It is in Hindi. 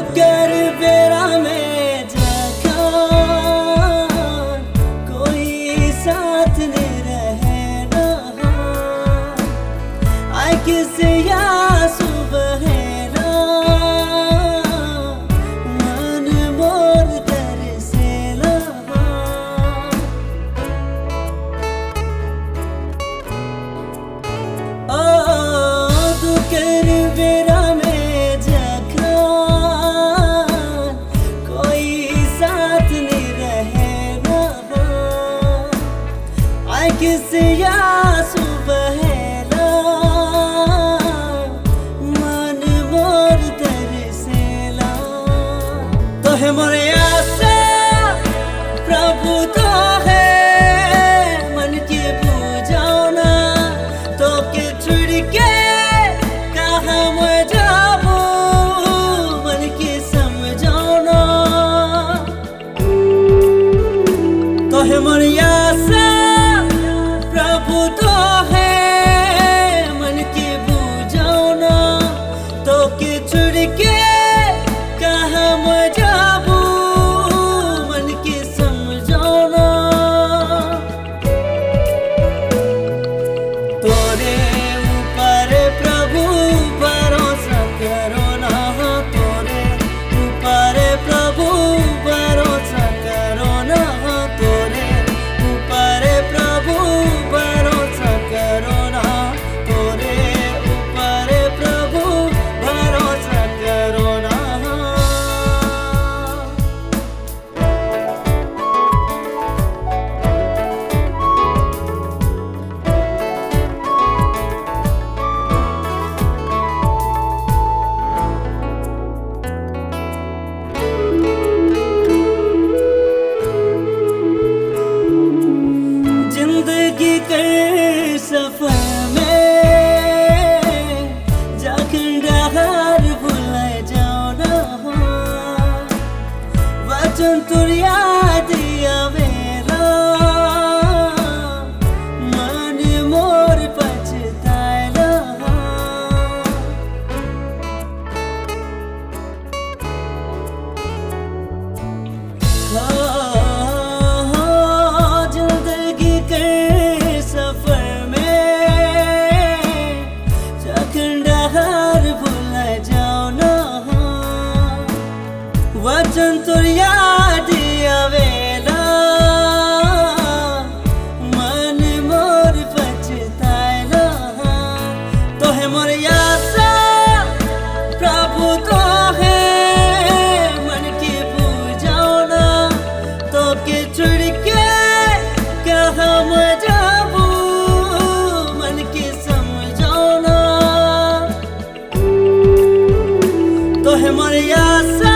कर बेरा में जखान कोई साथ नहीं रहे ना आए किसी या सुबह ना मन मोर कर से लहा तू कर बेरा किसी या सुबह ना मन मोर तरसेला तो है मोरे आशा प्रभु तो है मन की पूजाना तो के छुड़ के कहाँ मैं जाऊँ मन की समझाना तो है मोरे आशा प्रभु तो है मन की बुझाना तो के छुड़ के कहाँ मैं जाऊँ मन की समझाना तोरे ऊपर प्रभु भरोसा करो ना तोरे ऊपर प्रभु भरोसा करो ना तोरे ऊपर प्रभु भरोसा करो ना तोरे ऊपर प्रभु भरोसा करो ना जिंदगी के सफर में जाकर भूल जाओ ना वचन तुर याद आवेला मन मोर पछताएला जिंदगी के सफर में जाकर भूल जाओ ना वचन तुर याद आवेला मन मोर पछताएला तो है मोर आशा प्रभु तो है मन की पूजाना तो के छुड़ के कहाँ मैं जाऊँ मन की समझाना तो है मोर आशा